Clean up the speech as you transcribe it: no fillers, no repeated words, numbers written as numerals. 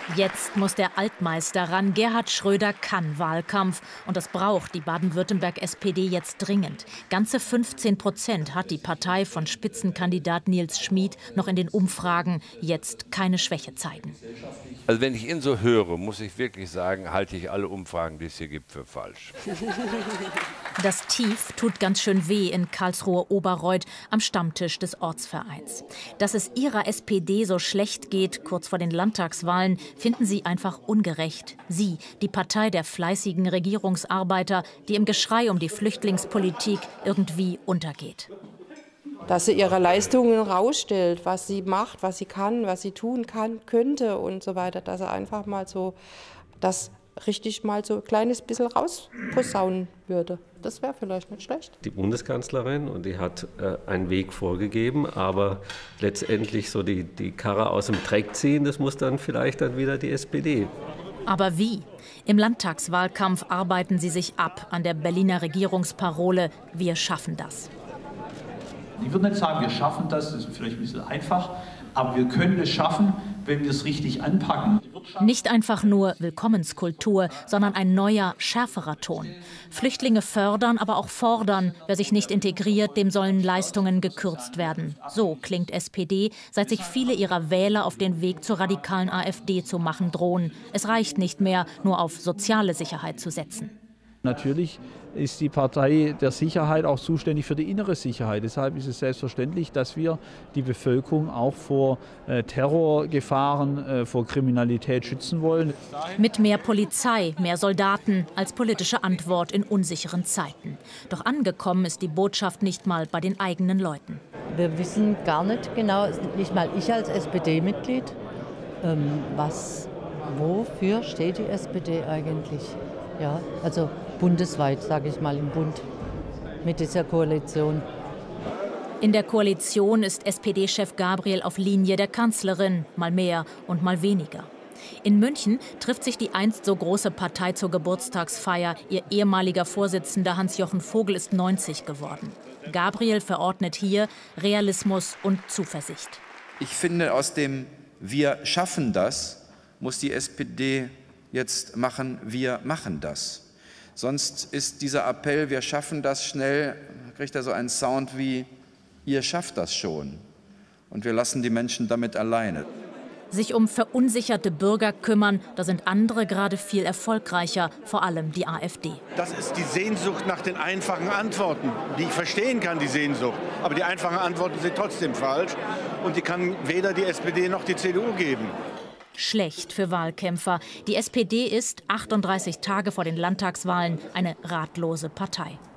Jetzt muss der Altmeister ran. Gerhard Schröder kann Wahlkampf. Und das braucht die Baden-Württemberg-SPD jetzt dringend. Ganze 15% hat die Partei von Spitzenkandidat Nils Schmid noch in den Umfragen. Jetzt keine Schwäche zeigen. Also wenn ich ihn so höre, muss ich wirklich sagen, halte ich alle Umfragen, die es hier gibt, für falsch. Das Tief tut ganz schön weh in Karlsruhe-Oberreuth am Stammtisch des Ortsvereins. Dass es ihrer SPD so schlecht geht, kurz vor den Landtagswahlen, finden sie einfach ungerecht. Sie, die Partei der fleißigen Regierungsarbeiter, die im Geschrei um die Flüchtlingspolitik irgendwie untergeht. Dass sie ihre Leistungen rausstellt, was sie macht, was sie kann, was sie tun könnte und so weiter. Dass er einfach mal so das richtig mal so ein kleines bisschen rausposaunen würde. Das wäre vielleicht nicht schlecht. Die Bundeskanzlerin, und die hat einen Weg vorgegeben, aber letztendlich so die Karre aus dem Dreck ziehen, das muss dann vielleicht wieder die SPD. Aber wie? Im Landtagswahlkampf arbeiten sie sich ab an der Berliner Regierungsparole „Wir schaffen das“. Ich würde nicht sagen, wir schaffen das, das ist vielleicht ein bisschen einfach, aber wir können es schaffen, wenn wir es richtig anpacken. Nicht einfach nur Willkommenskultur, sondern ein neuer, schärferer Ton. Flüchtlinge fördern, aber auch fordern. Wer sich nicht integriert, dem sollen Leistungen gekürzt werden. So klingt SPD, seit sich viele ihrer Wähler auf den Weg zur radikalen AfD zu machen drohen. Es reicht nicht mehr, nur auf soziale Sicherheit zu setzen. Natürlich ist die Partei der Sicherheit auch zuständig für die innere Sicherheit. Deshalb ist es selbstverständlich, dass wir die Bevölkerung auch vor Terrorgefahren, vor Kriminalität schützen wollen. Mit mehr Polizei, mehr Soldaten als politische Antwort in unsicheren Zeiten. Doch angekommen ist die Botschaft nicht mal bei den eigenen Leuten. Wir wissen gar nicht genau, nicht mal ich als SPD-Mitglied, wofür steht die SPD eigentlich? Ja, also bundesweit, sage ich mal, im Bund mit dieser Koalition. In der Koalition ist SPD-Chef Gabriel auf Linie der Kanzlerin, mal mehr und mal weniger. In München trifft sich die einst so große Partei zur Geburtstagsfeier. Ihr ehemaliger Vorsitzender Hans-Jochen Vogel ist 90 geworden. Gabriel verordnet hier Realismus und Zuversicht. Ich finde, aus dem „Wir schaffen das“ muss die SPD jetzt machen, wir machen das. Sonst ist dieser Appell, wir schaffen das schnell, kriegt er so einen Sound wie, ihr schafft das schon. Und wir lassen die Menschen damit alleine. Sich um verunsicherte Bürger kümmern, da sind andere gerade viel erfolgreicher, vor allem die AfD. Das ist die Sehnsucht nach den einfachen Antworten, die ich verstehen kann, die Sehnsucht. Aber die einfachen Antworten sind trotzdem falsch und die kann weder die SPD noch die CDU geben. Schlecht für Wahlkämpfer. Die SPD ist 38 Tage vor den Landtagswahlen eine ratlose Partei.